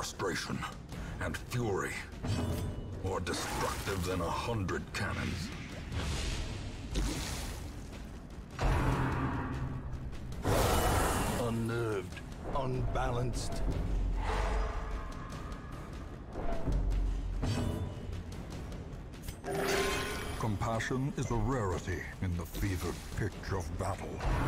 frustration and fury, more destructive than 100 cannons. Unnerved, unbalanced. Compassion is a rarity in the fevered pitch of battle.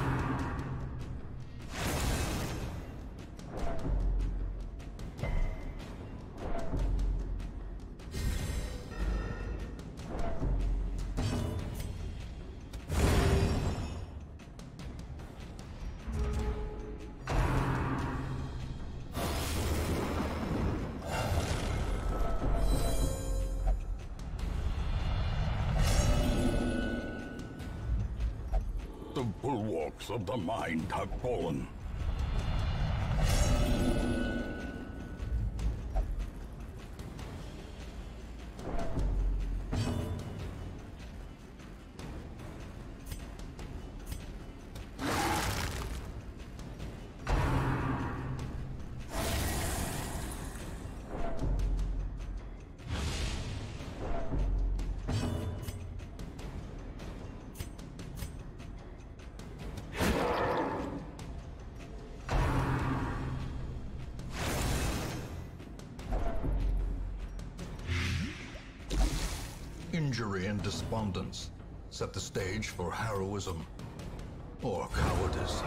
The bulwarks of the mind have fallen. Injury and despondence set the stage for heroism or cowardice.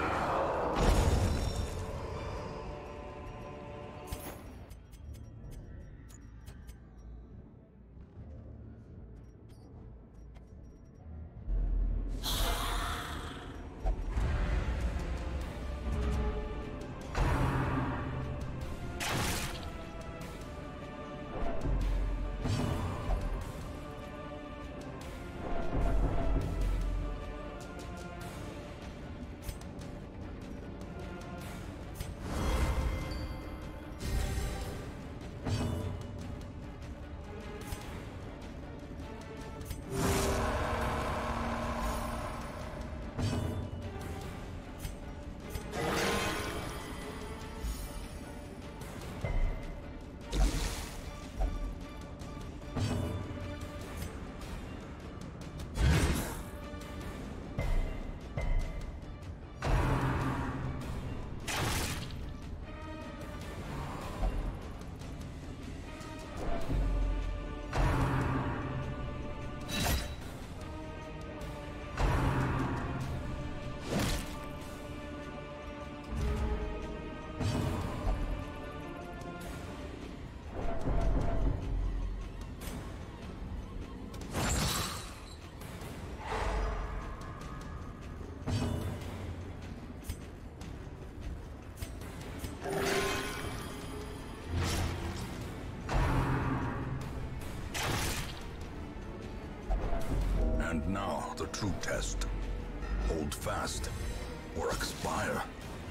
And now, the true test. Hold fast, or expire.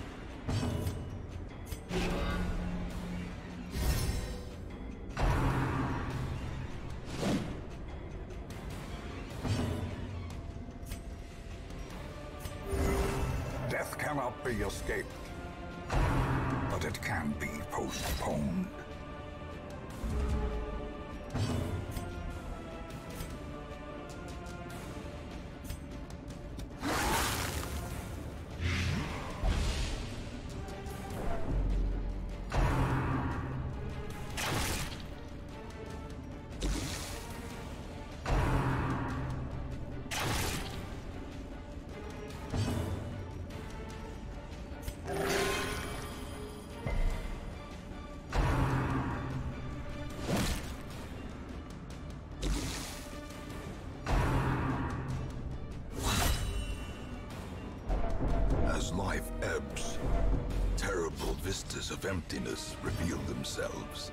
Death cannot be escaped, but it can be postponed. As life ebbs, terrible vistas of emptiness reveal themselves.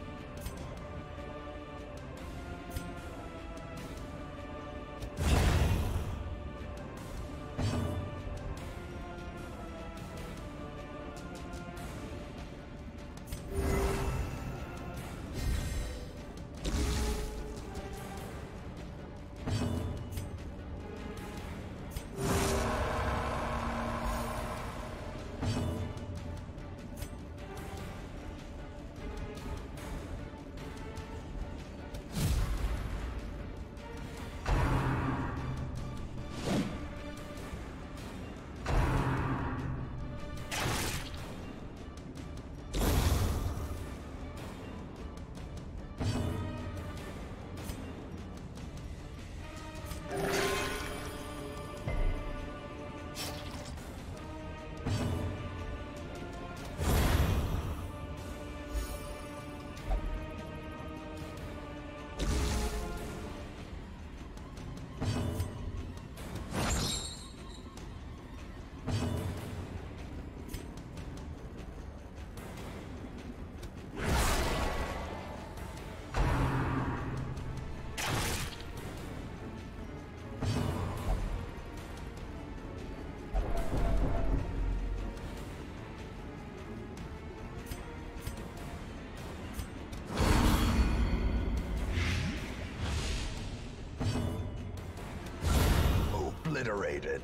obliterated.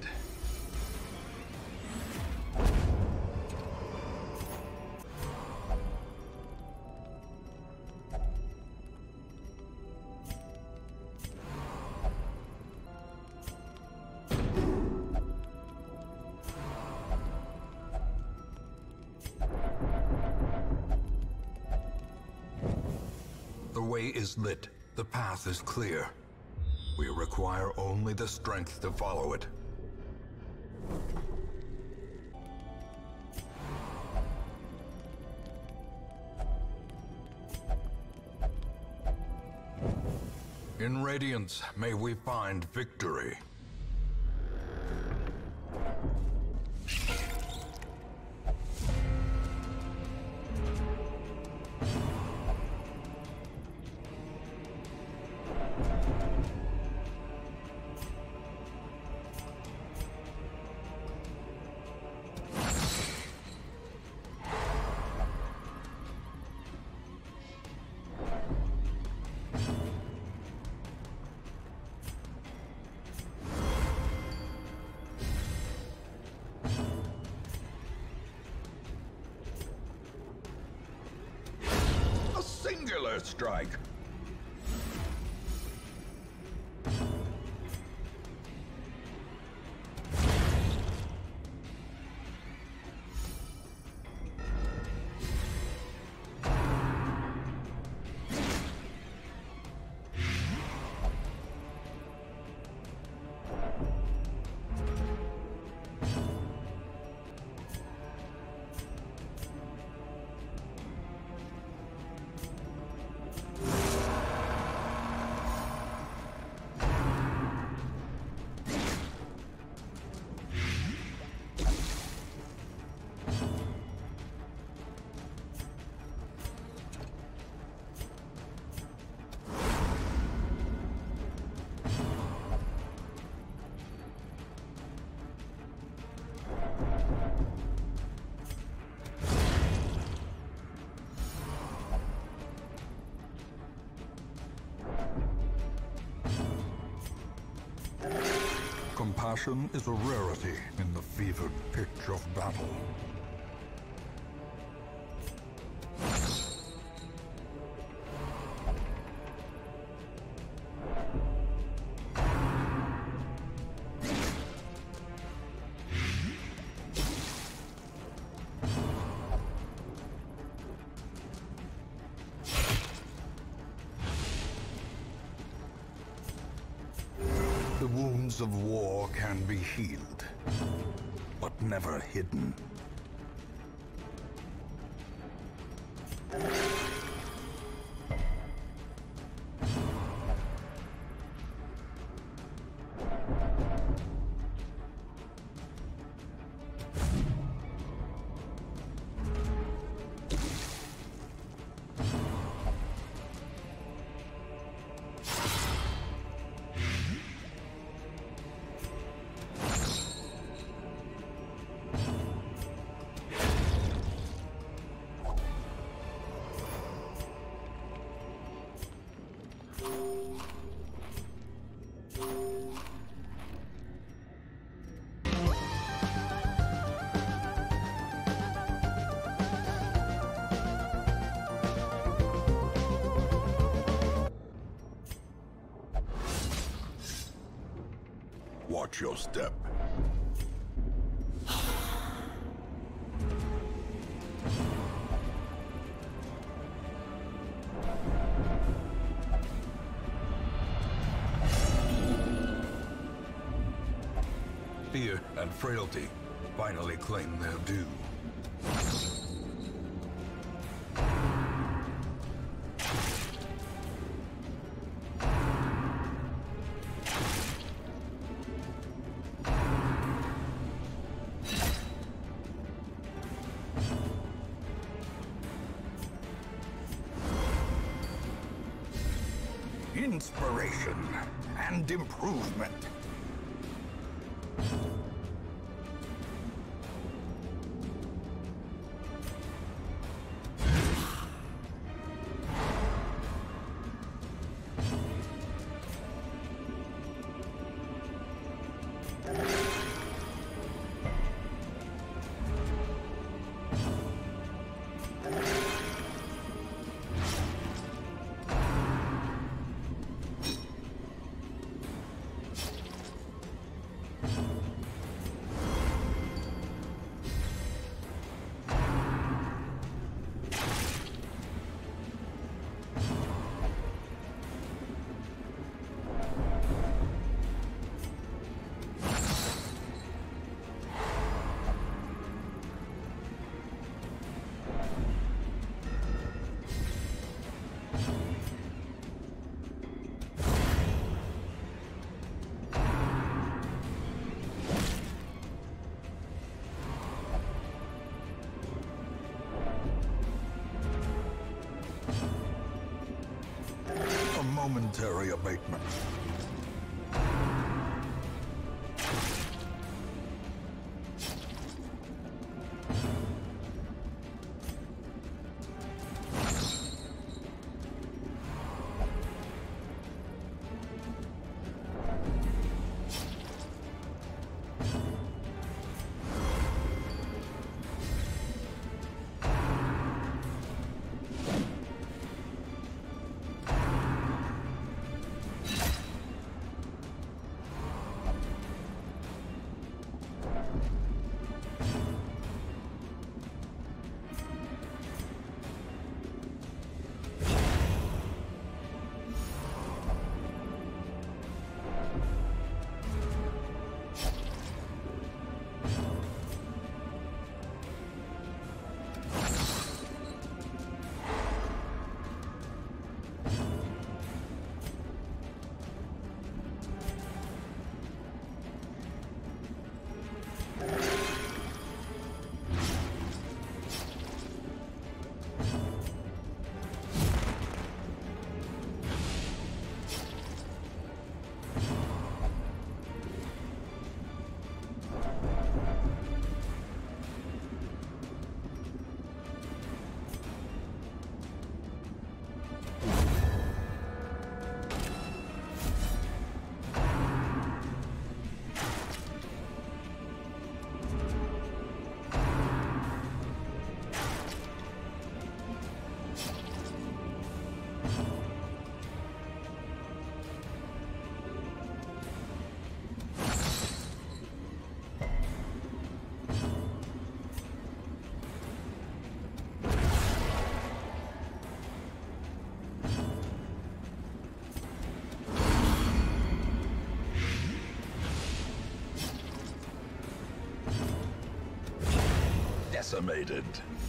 The way is lit. The path is clear. We require only the strength to follow it. In Radiance, may we find victory. Singular strike. Compassion is a rarity in the fevered pitch of battle. The wounds of war can be healed, but never hidden. Watch your step. Fear and frailty finally claim their due. Inspiration and improvement. momentary abatement. Decimated.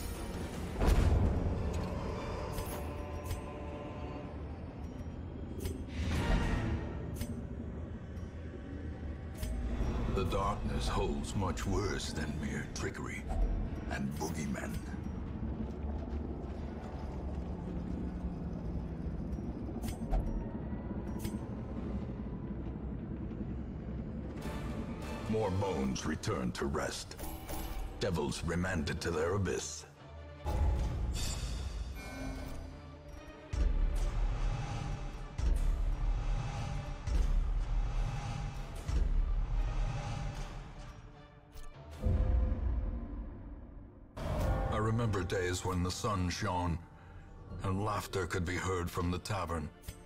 The darkness holds much worse than mere trickery and boogeymen. More bones returned to rest. Devils remanded to their abyss. I remember days when the sun shone and laughter could be heard from the tavern.